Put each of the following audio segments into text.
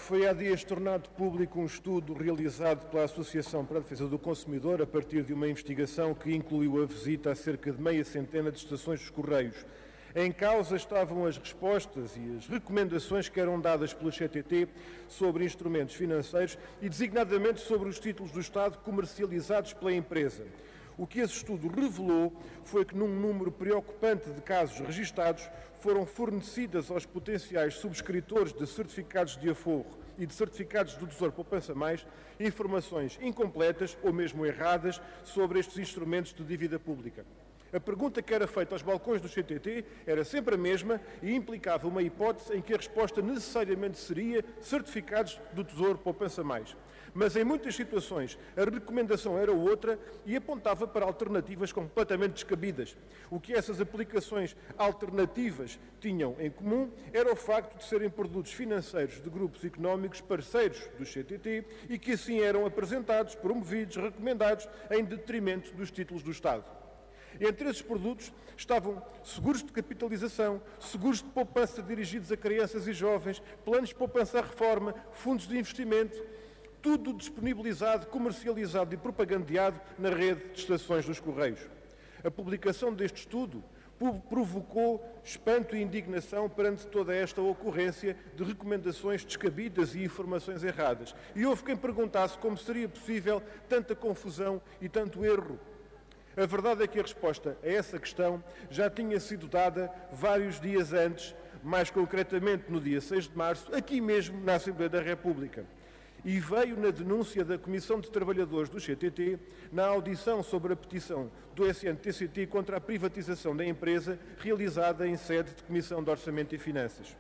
foi há dias tornado público um estudo realizado pela Associação para a Defesa do Consumidor a partir de uma investigação que incluiu a visita a cerca de meia centena de estações dos Correios. Em causa estavam as respostas e as recomendações que eram dadas pela CTT sobre instrumentos financeiros e designadamente sobre os títulos do Estado comercializados pela empresa. O que esse estudo revelou foi que, num número preocupante de casos registados, foram fornecidas aos potenciais subscritores de certificados de aforro e de certificados do Tesouro Poupança Mais informações incompletas ou mesmo erradas sobre estes instrumentos de dívida pública. A pergunta que era feita aos balcões do CTT era sempre a mesma e implicava uma hipótese em que a resposta necessariamente seria certificados do Tesouro Poupança Mais. Mas em muitas situações a recomendação era outra e apontava para alternativas completamente descabidas. O que essas aplicações alternativas tinham em comum era o facto de serem produtos financeiros de grupos económicos parceiros do CTT e que assim eram apresentados, promovidos, recomendados em detrimento dos títulos do Estado. Entre esses produtos estavam seguros de capitalização, seguros de poupança dirigidos a crianças e jovens, planos de poupança à reforma, fundos de investimento, tudo disponibilizado, comercializado e propagandeado na rede de estações dos Correios. A publicação deste estudo provocou espanto e indignação perante toda esta ocorrência de recomendações descabidas e informações erradas. E houve quem perguntasse como seria possível tanta confusão e tanto erro. A verdade é que a resposta a essa questão já tinha sido dada vários dias antes, mais concretamente no dia 6 de março, aqui mesmo na Assembleia da República. E veio na denúncia da Comissão de Trabalhadores do CTT, na audição sobre a petição do SNTCT contra a privatização da empresa, realizada em sede de Comissão de Orçamento e Finanças.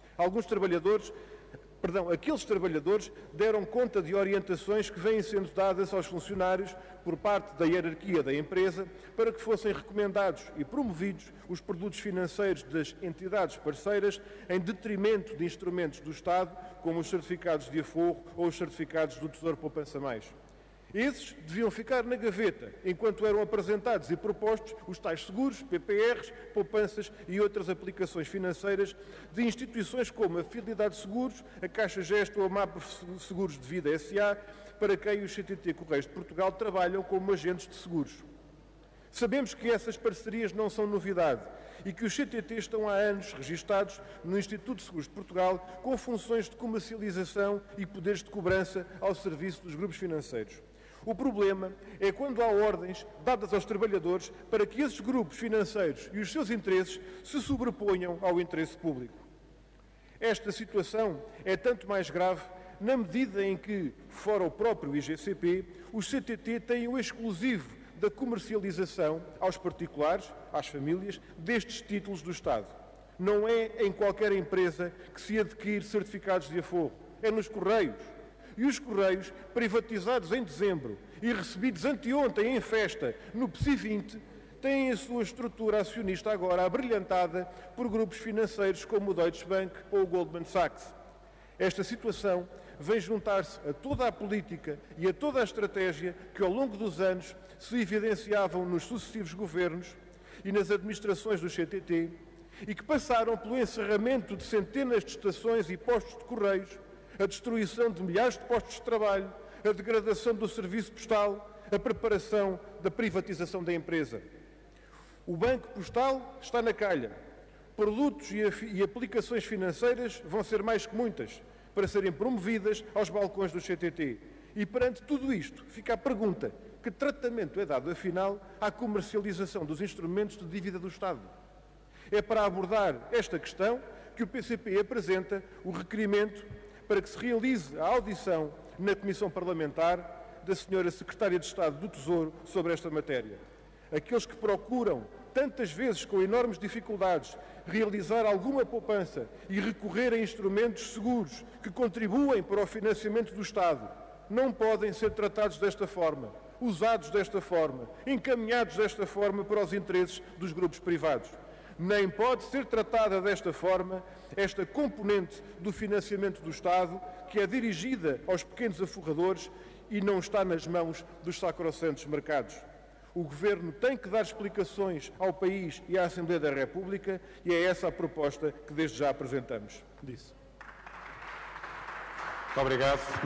Aqueles trabalhadores deram conta de orientações que vêm sendo dadas aos funcionários por parte da hierarquia da empresa para que fossem recomendados e promovidos os produtos financeiros das entidades parceiras em detrimento de instrumentos do Estado, como os certificados de aforro ou os certificados do Tesouro Poupança Mais. Esses deviam ficar na gaveta, enquanto eram apresentados e propostos os tais seguros, PPRs, poupanças e outras aplicações financeiras de instituições como a Fidelidade Seguros, a Caixa Gesto ou a MAP Seguros de Vida S.A., para quem os CTT Correios de Portugal trabalham como agentes de seguros. Sabemos que essas parcerias não são novidade e que os CTT estão há anos registados no Instituto de Seguros de Portugal com funções de comercialização e poderes de cobrança ao serviço dos grupos financeiros. O problema é quando há ordens dadas aos trabalhadores para que esses grupos financeiros e os seus interesses se sobreponham ao interesse público. Esta situação é tanto mais grave na medida em que, fora o próprio IGCP, os CTT têm o exclusivo da comercialização aos particulares, às famílias, destes títulos do Estado. Não é em qualquer empresa que se adquire certificados de aforro, é nos Correios. E os Correios, privatizados em dezembro e recebidos anteontem em festa no PSI 20, têm a sua estrutura acionista agora abrilhantada por grupos financeiros como o Deutsche Bank ou o Goldman Sachs. Esta situação vem juntar-se a toda a política e a toda a estratégia que ao longo dos anos se evidenciavam nos sucessivos governos e nas administrações do CTT e que passaram pelo encerramento de centenas de estações e postos de Correios, a destruição de milhares de postos de trabalho, a degradação do serviço postal, a preparação da privatização da empresa. O Banco Postal está na calha. Produtos e aplicações financeiras vão ser mais que muitas para serem promovidas aos balcões do CTT. E perante tudo isto, fica a pergunta: que tratamento é dado, afinal, à comercialização dos instrumentos de dívida do Estado? É para abordar esta questão que o PCP apresenta o requerimento para que se realize a audição na Comissão Parlamentar da Sra. Secretária de Estado do Tesouro sobre esta matéria. Aqueles que procuram, tantas vezes com enormes dificuldades, realizar alguma poupança e recorrer a instrumentos seguros que contribuem para o financiamento do Estado, não podem ser tratados desta forma, usados desta forma, encaminhados desta forma para os interesses dos grupos privados. Nem pode ser tratada desta forma esta componente do financiamento do Estado, que é dirigida aos pequenos aforradores e não está nas mãos dos sacrossantos mercados. O Governo tem que dar explicações ao país e à Assembleia da República e é essa a proposta que desde já apresentamos. Disse. Muito obrigado.